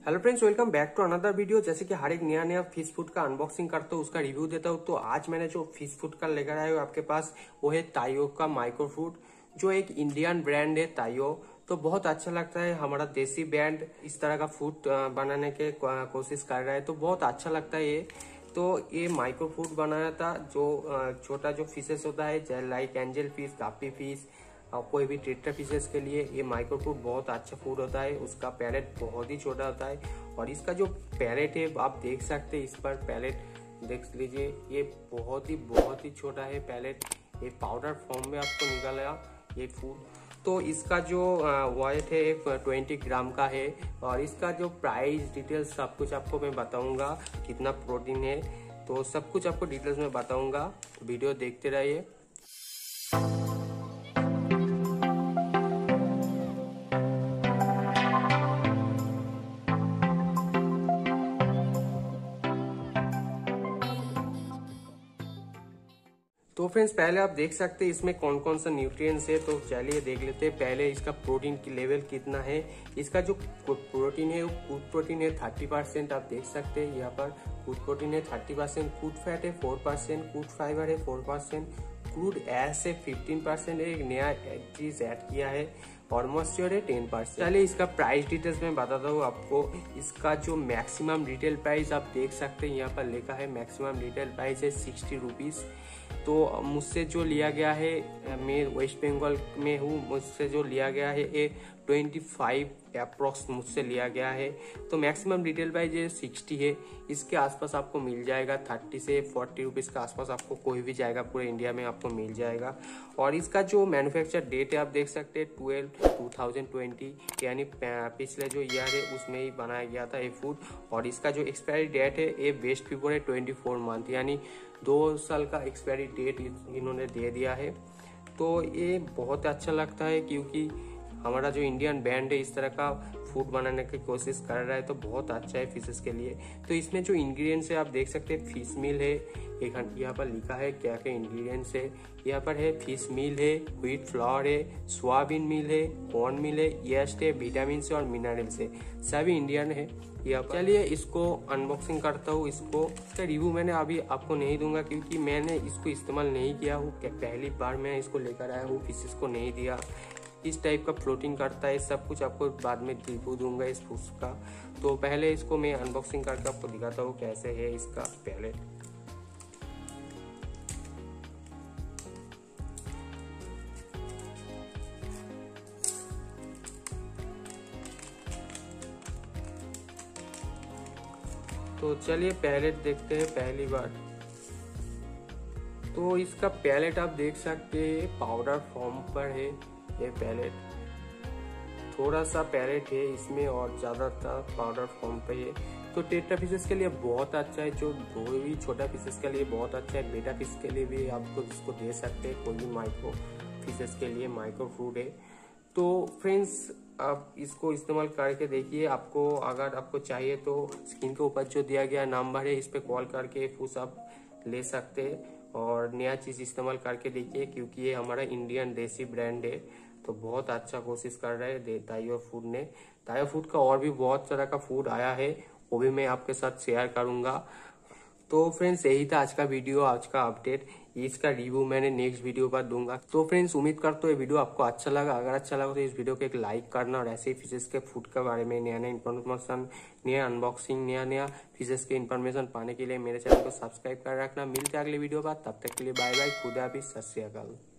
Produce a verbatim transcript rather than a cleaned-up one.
Hello friends, welcome back to another video. जैसे कि हर एक नया नया फिश फूड का अनबॉक्सिंग करता हूँ, उसका रिव्यू देता हूँ। तो आज मैंने जो फिश फूड का लेकर आया हूँ आपके पास, वो है ताइयो का माइक्रो फूड, जो एक इंडियन ब्रांड है ताइयो। तो बहुत अच्छा लगता है, हमारा देसी ब्रांड इस तरह का फूड बनाने के कोशिश कर रहा है, तो बहुत अच्छा लगता है ये। तो ये माइक्रो फूड बनाया था, जो छोटा जो फिशेस होता है like angel fish, guppy fish और कोई भी टेट्रा फिशेस के लिए ये माइक्रो फूड बहुत अच्छा फूड होता है। उसका पैलेट बहुत ही छोटा होता है और इसका जो पैलेट है आप देख सकते हैं, इस पर पैलेट देख लीजिए, ये बहुत ही बहुत ही छोटा है पैलेट। ये पाउडर फॉर्म में आपको निकलेगा ये फूड। तो इसका जो वेट है ट्वेंटी ग्राम का है और इसका जो प्राइस डिटेल्स सब कुछ आपको मैं बताऊंगा, कितना प्रोटीन है तो सब कुछ आपको डिटेल्स में बताऊंगा। वीडियो देखते रहिए। तो फ्रेंड्स, पहले आप देख सकते हैं इसमें कौन कौन सा न्यूट्रिएंट्स है, तो चलिए देख लेते हैं। पहले इसका प्रोटीन की लेवल कितना है। इसका जो प्रोटीन है वो गुड प्रोटीन है थर्टी परसेंट, आप देख सकते हैं यहाँ पर गुड प्रोटीन है थर्टी परसेंट, गुड फैट है फोर परसेंट, गुड फाइबर है फोर परसेंट, क्रूड एस है फिफ्टीन परसेंट, एक नया चीज ऐड किया है और मॉइस्चर है टेन परसेंट। चलिए इसका प्राइस डिटेल्स में बताता हूँ आपको। इसका जो मैक्सिमम रिटेल प्राइस आप देख सकते हैं, यहाँ पर लिखा है मैक्सिमम रिटेल प्राइस है सिक्सटी रुपीज। तो मुझसे जो लिया गया है, मैं वेस्ट बंगाल में हूँ, मुझसे जो लिया गया है ये ट्वेंटी फाइव अप्रोक्स मुझसे लिया गया है। तो मैक्सिमम रिटेल प्राइस ये सिक्सटी है। इसके आसपास आपको मिल जाएगा थर्टी से फोर्टी रुपीज़ के आसपास, आपको कोई भी जाएगा पूरे इंडिया में आपको मिल जाएगा। और इसका जो मैन्युफैक्चर डेट है आप देख सकते हैं ट्वेल्व टू थाउजेंड ट्वेंटी, यानी पिछले जो ईयर है उसमें ही बनाया गया था ये फूड। और इसका जो एक्सपायरी डेट है ये बेस्ट बिफोर है ट्वेंटी फोर मंथ, यानी दो साल का एक्सपायरी डेट इन्होंने दे दिया है। तो ये बहुत अच्छा लगता है क्योंकि हमारा जो इंडियन ब्रांड है इस तरह का फूड बनाने की कोशिश कर रहा है, तो बहुत अच्छा है फिशेस के लिए। तो इसमें जो इंग्रेडिएंट्स है आप देख सकते हैं, फिश मील है, यहाँ पर लिखा है क्या क्या इंग्रेडिएंट्स है। यहाँ पर है फिश मील है, व्हीट फ्लावर है, सोयाबीन मील है, कॉर्न मील है, यीस्ट है, विटामिन है और मिनरल्स है, सभी इंडियन है। यहाँ पर चलिए इसको अनबॉक्सिंग करता हूँ। इसको इसका रिव्यू मैंने अभी आपको नहीं दूंगा क्योंकि मैंने इसको इस्तेमाल नहीं किया हूँ, पहली बार मैं इसको लेकर आया हूँ, फिशेस को नहीं दिया। इस टाइप का फ्लोटिंग करता है, सब कुछ आपको बाद में रिव्यू दूंगा इस फूड का। तो पहले इसको मैं अनबॉक्सिंग करके आपको दिखाता हूँ कैसे है इसका पैलेट। तो चलिए पैलेट देखते हैं पहली बार। तो इसका पैलेट आप देख सकते हैं पाउडर फॉर्म पर है ये पैलेट, थोड़ा सा पैलेट है इसमें और ज्यादातर पाउडर फॉर्म पे है। तो टेट्रा फिशेस के लिए बहुत अच्छा है, जो कोई भी छोटा फिशेस के लिए बहुत अच्छा है, बेटा फिश के लिए भी आपको इसको दे सकते हैं, कोई भी माइक्रो फिशेस के लिए माइक्रो फूड है। तो फ्रेंड्स, आप इसको इस्तेमाल करके देखिए। आपको अगर आपको चाहिए तो स्क्रीन के ऊपर जो दिया गया नंबर है इस पे कॉल करके फूड आप ले सकते हैं और नया चीज इस्तेमाल करके देखिए, क्योंकि ये हमारा इंडियन देसी ब्रांड है। तो बहुत अच्छा कोशिश कर रहे हैं ताइयो फूड ने। ताइयो फूड का और भी बहुत तरह का फूड आया है, वो भी मैं आपके साथ शेयर करूंगा। तो फ्रेंड्स, यही था आज का वीडियो, आज का अपडेट। इसका रिव्यू मैंने नेक्स्ट वीडियो पर दूंगा। तो फ्रेंड्स, उम्मीद करता हूँ ये वीडियो आपको अच्छा लगा। अगर अच्छा लगा तो इस वीडियो को एक लाइक करना और ऐसे ही फिशेस के फूड के बारे में नया नया इन्फॉर्मेशन, नया अनबॉक्सिंग, नया नया फिशेस के इन्फॉर्मेशन पाने के लिए मेरे चैनल को सब्सक्राइब कर रखना। मिलते हैं अगले वीडियो पर, तब तक के लिए बाय बाय, खुदा हाफिज़, सत श्री अकाल।